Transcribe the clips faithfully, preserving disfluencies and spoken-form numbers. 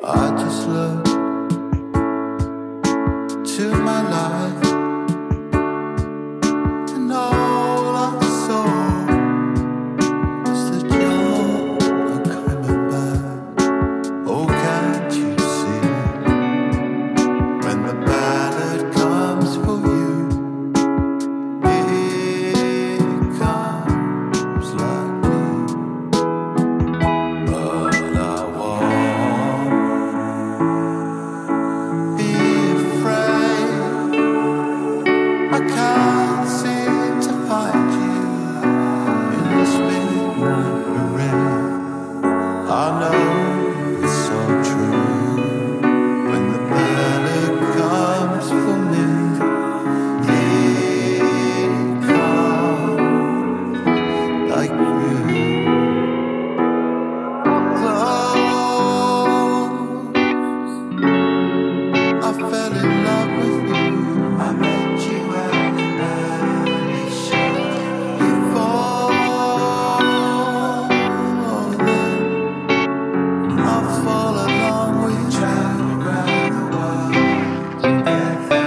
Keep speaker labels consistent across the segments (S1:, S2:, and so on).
S1: I just looked to my life, and all I saw was that you're not coming back. Oh, can't you see, when the ballad comes for you, it comes like me. But I won't be afraid. I can't seem to find you in this midnight rain. I know it's so true, when the ballad comes for me, it comes like you. I fell in love with you. I met you at the night show. You fall, then I'll fall along with you. Travel around the world together.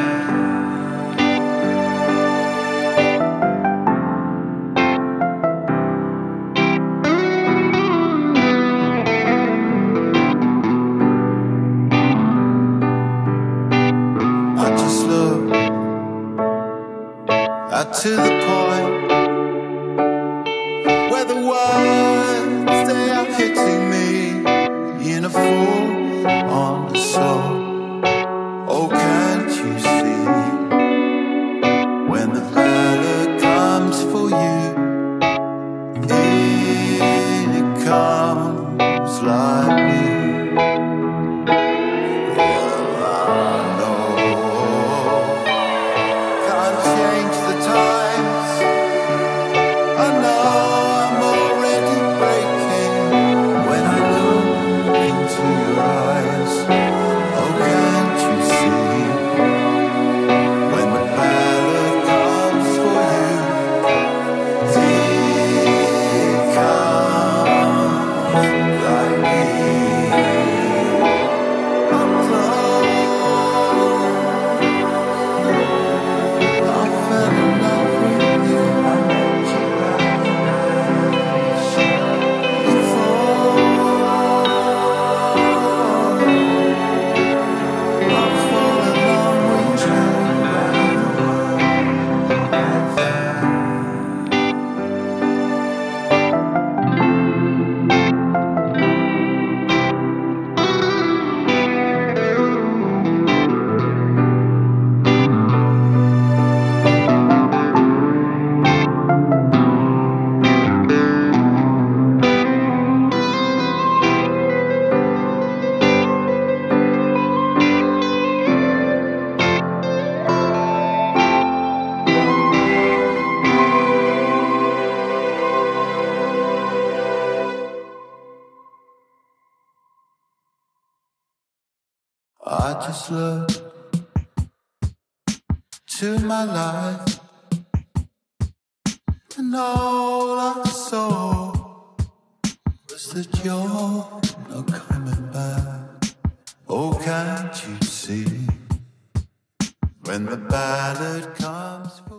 S1: I just look out to the point where the words, they are hitting me in a full on the soul. Oh, can't you see, when the ballad comes for you, it comes like me. Well, I know can't change the times. I know I'm already breaking when I look into your eyes. Oh, can't you see, when the ballad comes for you, it comes like me. I'm close. I fell in love with you. I met you at the night show. You fall, I'll fall along with you. Travel around the world together. I just looked to my life, and all I saw was that you're not coming back. Oh, can't you see, when the ballad comes